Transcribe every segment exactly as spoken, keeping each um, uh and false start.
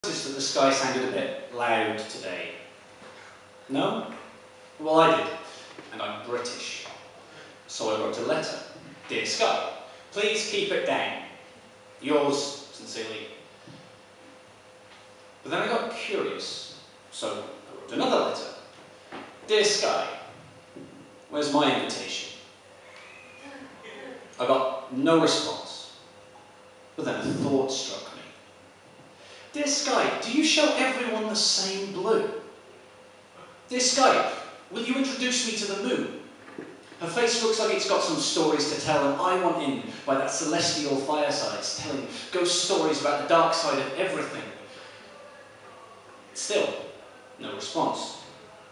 That the sky sounded a bit loud today. No? Well, I did, and I'm British. So I wrote a letter. Dear Sky, please keep it down. Yours sincerely. But then I got curious, so I wrote another letter. Dear Sky, where's my invitation? I got no response. But then a thought struck me. Dear Sky, do you show everyone the same blue? Dear Sky, will you introduce me to the moon? Her face looks like it's got some stories to tell, and I want in by that celestial fireside, telling ghost stories about the dark side of everything. Still, no response.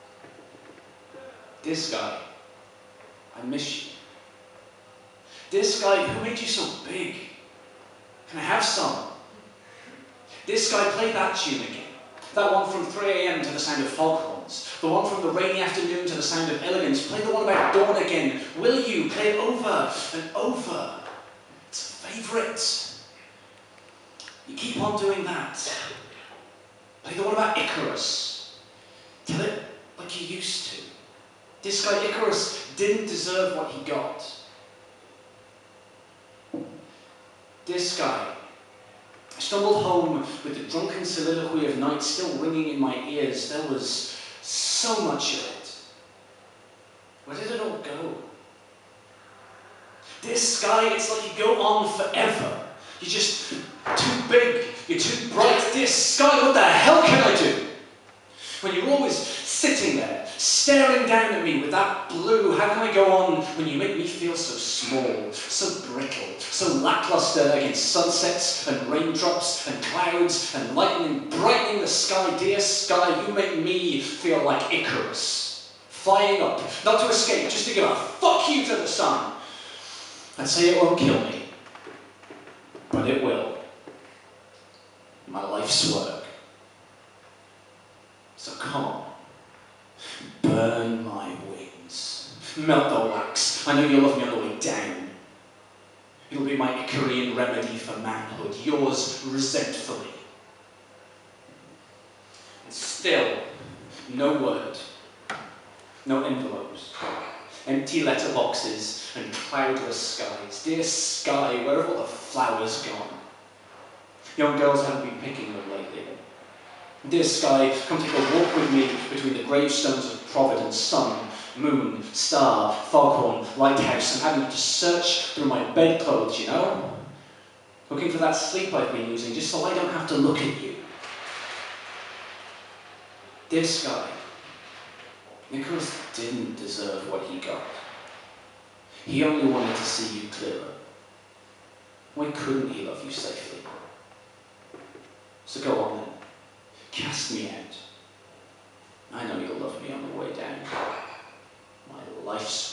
Dear Sky, I miss you. Dear Sky, who made you so big? Can I have some? Dear Sky, play that tune again. That one from three a m to the sound of foghorns. The one from the rainy afternoon to the sound of elegance. Play the one about dawn again. Will you? Play it over and over. It's a favourite. You keep on doing that. Play the one about Icarus. Tell it like you used to. Dear Sky, Icarus didn't deserve what he got. Dear Sky, I stumbled home with the drunken soliloquy of night still ringing in my ears. There was so much of it. Where did it all go? Dear Sky, it's like you go on forever. You're just too big. You're too bright. Dear Sky, what the hell can I do? When you're always sitting there, staring down at me with that blue, how can I go on when you make me feel so small, so brittle, so lackluster against sunsets and raindrops and clouds and lightning brightening the sky? Dear Sky, you make me feel like Icarus, flying up, not to escape, just to give a fuck you to the sun. And say it won't kill me, but it will. My life's work. So come on, burn my wings, melt the wax. I know you'll love me on the way down. It'll be my Icarian remedy for manhood, yours resentfully. And still, no word, no envelopes, empty letterboxes and cloudless skies. Dear Sky, where have all the flowers gone? Young girls haven't been picking them lately. Dear Sky, come take a walk with me between the gravestones of Providence, sun, moon, star, foghorn, lighthouse, and having to search through my bedclothes, you know? Looking for that sleep I've been losing, just so I don't have to look at you. Dear Sky, Nicholas didn't deserve what he got. He only wanted to see you clearer. Why couldn't he love you safely? So go on then. Cast me out. I know you'll love me on the way down. My life's